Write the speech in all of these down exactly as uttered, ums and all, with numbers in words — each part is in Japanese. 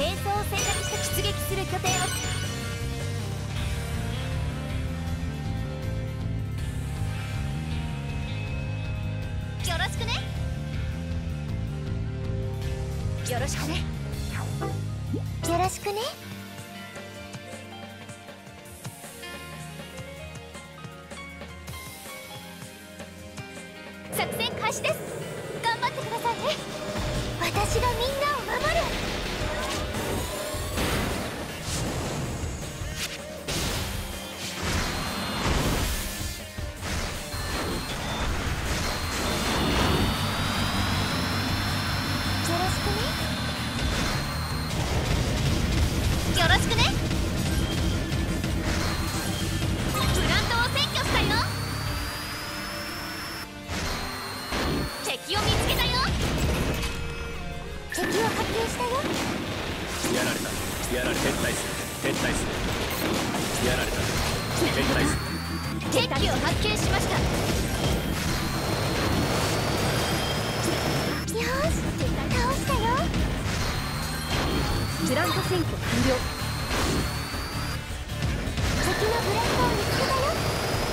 並走を選択して出撃する拠点を。よろしくね。よろしくね。よろしくね。作戦開始です。頑張ってくださいね。私がみんなを守る。よろしくね。よろしくね。プラントを占拠したよ。敵を見つけたよ。敵を発見したよ。 やられた。やられ撤退する。撤退する。やられた。撤退する。 敵を発見しました。よーし、倒したよ。プラント占拠完了。敵のブラストを見つけたよ。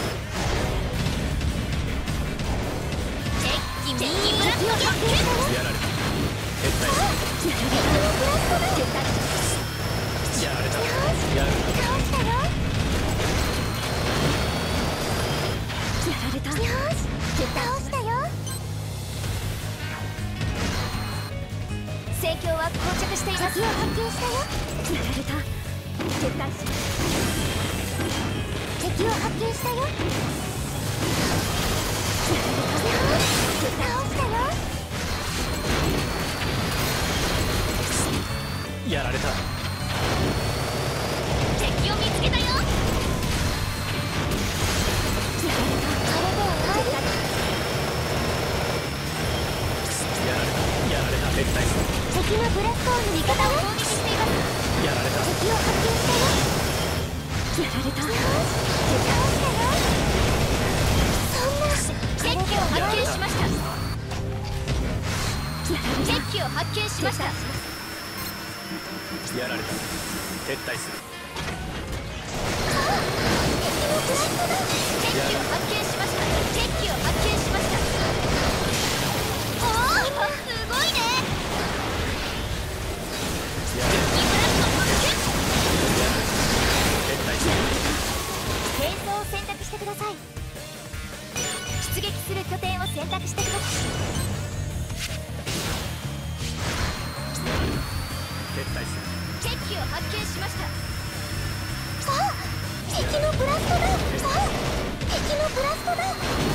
敵ミニブラストを発見したよ。 やられた。撤退する。 敵のブラストだ。撤退。 やられた。 よーし、 やられた。 倒したよ。 やられた。 よーし、倒したよ。盛況は膠着しています。敵を発見したよ。 やられた。 撤退します。敵を発見したよ。よーし、倒したよ。 やられた。 敵を見つけたよ。やられた。これで終わりだ。 やられた。やられた。撤退する。 敵のブラストーンの味方を攻撃しています。 やられた。 敵を発見したよ。 やられた。 よーし、倒したよ。そんな。敵を発見しました。敵を発見しました。 やられた。撤退する。 敵のブラストだ。敵を発見しました。敵を発見しました。おお、すごいね。 やられた。 敵ブラスト発見。 撤退する。 並走を選択してください。出撃する拠点を選択してください。 撤退する。 敵を発見しました。あ、敵のブラストだ。あ、敵のブラストだ。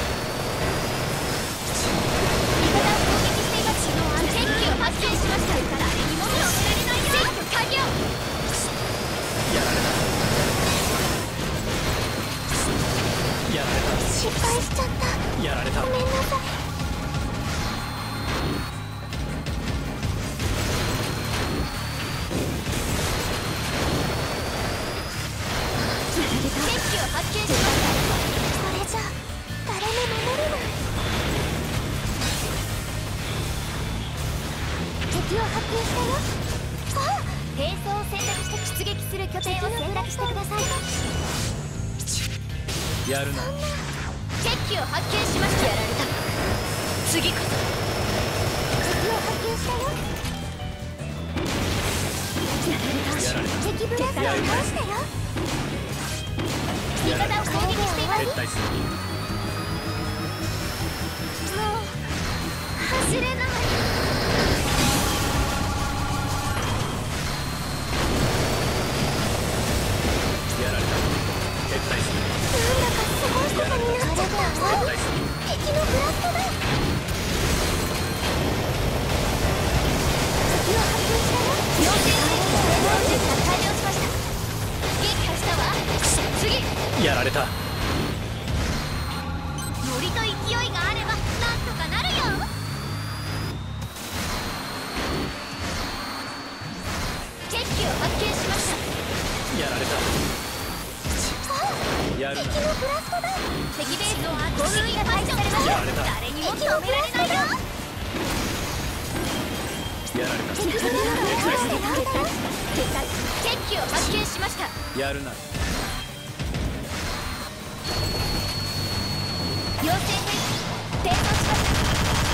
味方を攻撃しています。敵を発見しました。誰にも止められないよ。占拠完了。 やられた。やられた。 失敗しちゃった。 やられた。 ごめんなさい。敵を発見しました。それじゃ誰も守れない。敵を発見したよ。あ、並走を選択して出撃する拠点を選択してください。 やるな。 敵を発見しました。やられた。次こそ。敵を発見したよ。 やられた。 敵ブラストを倒したよ。味方を攻撃しています。 撤退する。 もう走れない。 やられた。撤退する。 なんだかすごいことになっちゃった。 撤退する。 敵のブラストだ。敵を発見したよ。要請の準備が完了しました。撃破したわ。次。 やられた。 ノリと勢いがあればなんとかなるよ。敵を発見しました。 やられた。やるな。 敵のブラストだ。敵ベースの攻撃が解除されました。誰にも止められないよ。 やられた。 敵ブラストを倒してよ。敵機を発見しました。 やるな。 妖精兵器転送しました。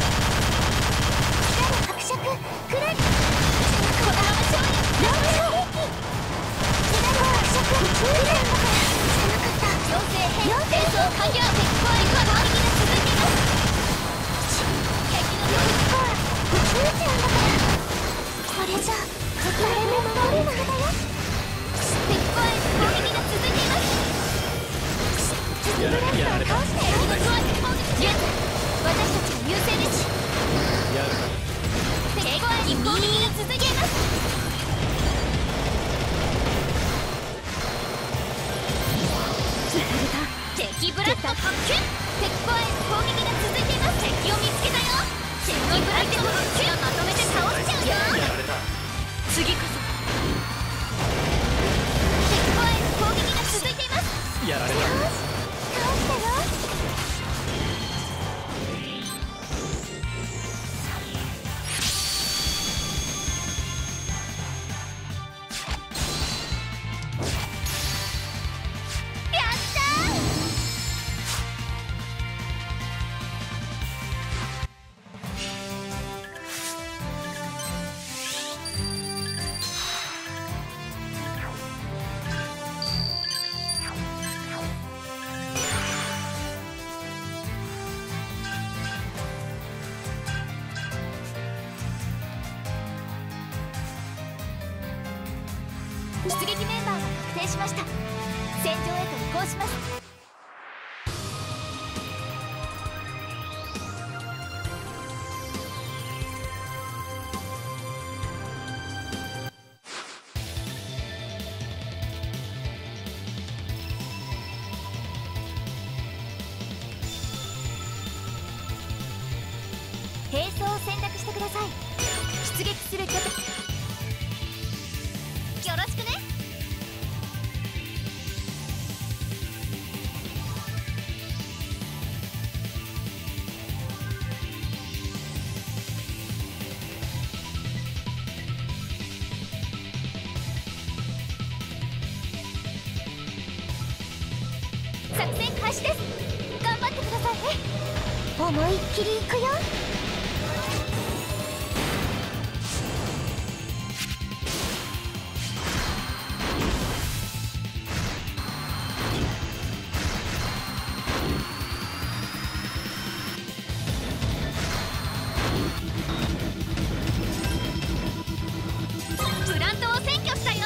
力伯爵クラリこのまま勝利。妖精兵器力伯爵クラリじゃなかった。妖精兵器転送完了。敵攻撃は攻撃が続いています。敵の敵スコア宇宙人だからこれじゃ誰も守れないだよ。敵攻撃が続いています。敵ブラストを倒して敵の攻撃現在私たちが優勢です。 やるな。 敵攻撃攻撃が続いています。 やられた。 敵ブラスト発見。敵攻撃攻撃が続いています。敵を見つけたよ。敵ブラスト発見。まとめて倒しちゃうよ。 やられた。 次こそ敵攻撃攻撃が続いています。 やられた。 倒したよ。やったー。出撃メンバーが確定しました。戦場へと移行します。兵装を選択してください。出撃する拠点よろしくね。作戦開始です。頑張ってくださいね。思いっきりいくよ。プラントを占拠したよ。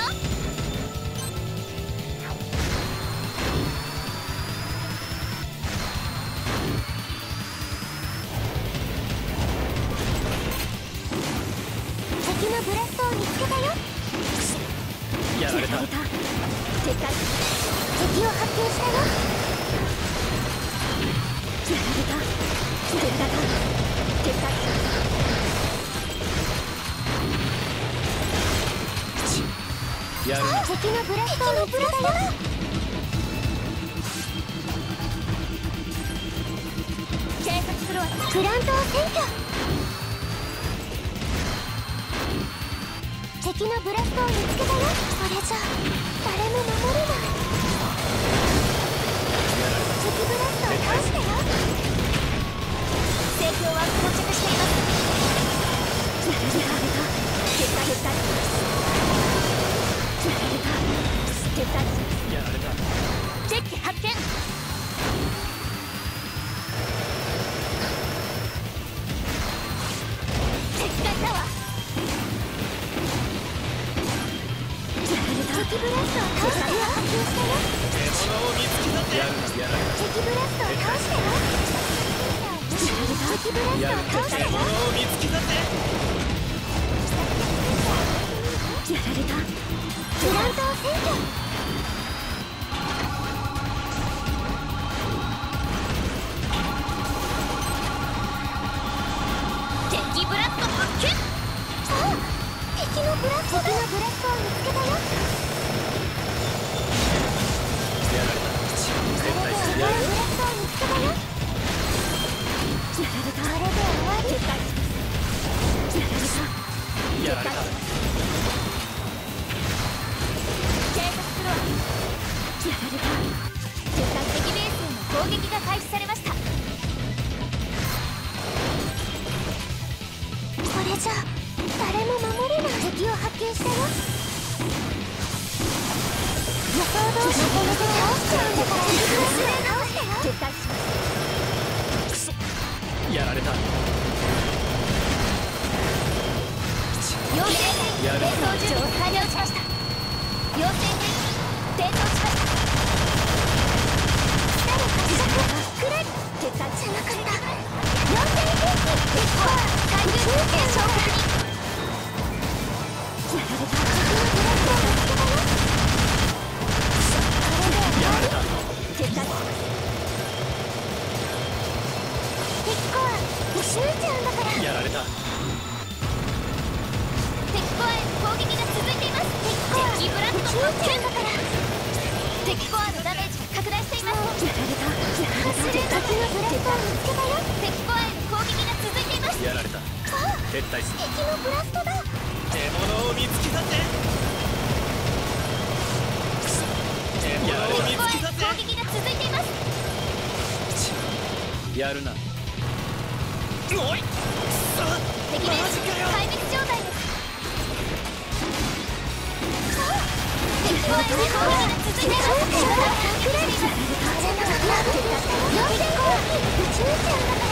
敵のブラストを見つけたよ。 やられた。 やられた。 敵敵を発見したよ。 やられた。やられた。 敵やるな。 敵のブラストを見つけたよ。警察フロアプラントを占拠。敵のブラストを見つけたよ。これじゃ誰も守れない。敵ブラストを倒したよ。戦況は膠着しています。 やられた。 決壊決壊やられた。 決壊やられた。 チェック発見。敵艦タワー敵ブラストを倒したよ。発見したよ。 獲物を見つけたぜ。やるな。やられた。 敵ブラストを倒したよ。敵ブラストを倒したよ。 獲物を見つけたぜ。 やられた。 プラントを占拠。敵ブラスト発見。ああ、敵のブラストだ。敵のブラストを見つけたよ。 やられた。 これで終わり。ブラストを見つけたよ。 やられた。 これで終わり。 やられた。 じゃ誰も守れない。敵を発見したよ。予想通りこの手で倒しちゃうんだから自分で直してよ。絶対します。 くそやられた。 妖精兵器転送準備完了しました。妖精兵器転送しました。光る発射くれ絶対じゃなかった。妖精兵器鉄砲最終条件召喚にやられた。 やられた。 絶対敵コア撃ち抜いちゃうんだから。 やられた。 敵コアへの攻撃が続いています。敵ブラスト撃ち抜いちゃうんだから。敵コアのダメージが拡大しています。 やられた。 走れ敵のブラストを見つけたよ。敵コアへの攻撃が続いています。 やられた。 あ撤退する。 敵のブラストだ。 獲物を見つけたぜ。獲物を見敵コアへつけたぜ。 の攻撃が続いています。 やるな。おい。くそ。 敵ベース壊滅状態です。敵コアへの攻撃が続いています。敵コアへの攻撃が続いています。敵コア撃ち抜いちゃうんだから。